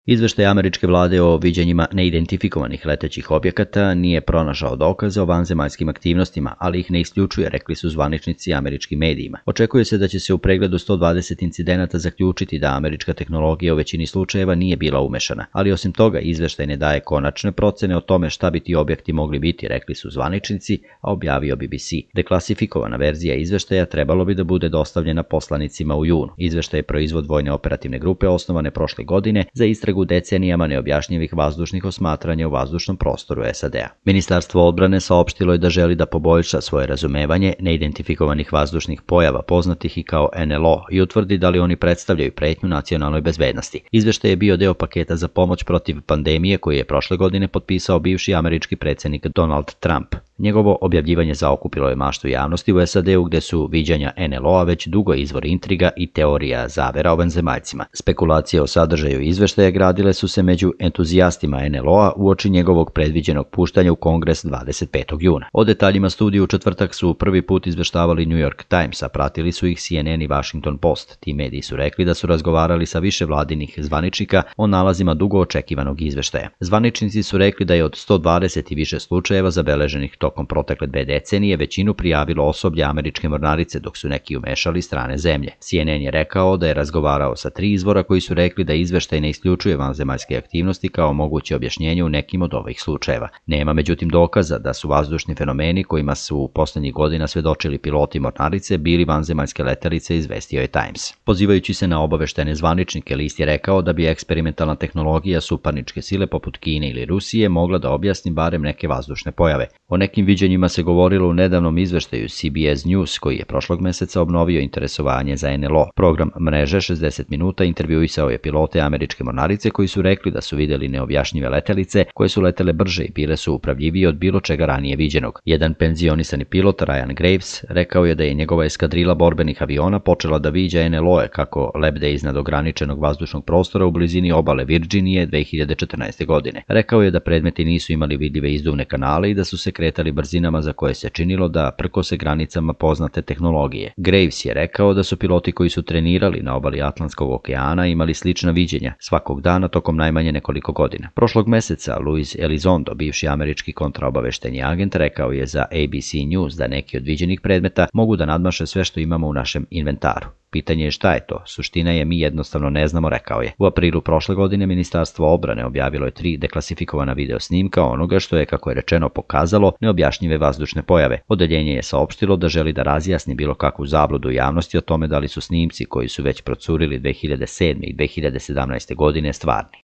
Izveštaj američke vlade o viđanjima neidentifikovanih letećih objekata nije pronašao dokaze o vanzemaljskim aktivnostima, ali ih ne isključuje, rekli su zvaničnici američkim medijima. Očekuje se da će se u pregledu 120 incidenata zaključiti da američka tehnologija u većini slučajeva nije bila umešana, ali osim toga izveštaj ne daje konačne procene o tome šta bi ti objekti mogli biti, rekli su zvaničnici, a objavio BBC. Deklasifikovana verzija izveštaja trebalo bi da bude dostavljena poslanicima u junu. Izveštaj je proizvod vojne operativne grupe osnovane prošle godine za istragu decenijama neobjašnjivih vazdušnih osmatranja u vazdušnom prostoru SAD-a. Ministarstvo odbrane saopštilo je da želi da poboljša svoje razumevanje neidentifikovanih vazdušnih pojava poznatih i kao NLO i utvrdi da li oni predstavljaju pretnju nacionalnoj bezbednosti. Izveštaj je bio deo paketa za pomoć protiv pandemije koji je prošle godine potpisao bivši američki predsjednik Donald Trump. Njegovo objavljivanje zaokupilo je maštu javnosti u SAD-u gde su viđanja NLO-a već dugo izvor intriga i teorija zavera o vanzemaljcima. Spekulacije o sadržaju izveštaja gradile su se među entuzijastima NLO-a uoči njegovog predviđenog puštanja u Kongres 25. juna. O detaljima studije u četvrtak su prvi put izveštavali New York Times, a pratili su ih CNN i Washington Post. Ti mediji su rekli da su razgovarali sa više vladinih zvaničnika o nalazima dugo očekivanog izveštaja. Zvaničnici su rekli da je od 120 i više slučajeva zabeleženih tokom protekle 2 decenije većinu prijavilo osoblje američke mornarice, dok su neki umešali strane zemlje. CNN je rekao da je razgovarao sa 3 izvora koji su rekli da izveštaj ne isključuje vanzemaljske aktivnosti kao moguće objašnjenje u nekim od ovih slučajeva. Nema međutim dokaza da su vazdušni fenomeni kojima su u poslednjih godina svedočili piloti mornarice bili vanzemaljske letelice, izvestio je Times. Pozivajući se na obaveštene zvaničnike, list je rekao da bi eksperimentalna tehnologija suparničke sile poput Kine ili Rusije mogla da objasni barem neke vazdušne pojave. O nekim viđenjima se govorilo u nedavnom izveštaju CBS News, koji je prošlog meseca obnovio interesovanje za NLO. Program mreže 60 minuta intervjuisao je pilote američke mornarice koji su rekli da su videli neobjašnjive letelice koje su letele brže i bile su upravljivije od bilo čega ranije viđenog. Jedan penzionisani pilot, Ryan Graves, rekao je da je njegova eskadrila borbenih aviona počela da viđa NLO-e kako lebde iznad ograničenog vazdušnog prostora u blizini obale Virginije 2014. godine. Rekao je da predmeti nisu imali vidljive izduvne kanale i da su se kretali brzinama za koje se činilo da prkose granicama poznate tehnologije. Graves je rekao da su piloti koji su trenirali na obali Atlantskog okeana imali slična viđenja svakog dana tokom najmanje nekoliko godina. Prošlog meseca Luis Elizondo, bivši američki kontraobavešteni agent, rekao je za ABC News da neki od viđenih predmeta mogu da nadmaše sve što imamo u našem inventaru. Pitanje je šta je to, suština je mi jednostavno ne znamo, rekao je. U aprilu prošle godine Ministarstvo odbrane objavilo je 3 deklasifikovana video snimka onoga što je, kako je rečeno, pokazalo neobjašnjive vazdušne pojave. Odeljenje je saopštilo da želi da razjasni bilo kakvu zabludu javnosti o tome da li su snimci koji su već procurili 2007. i 2017. godine stvarni.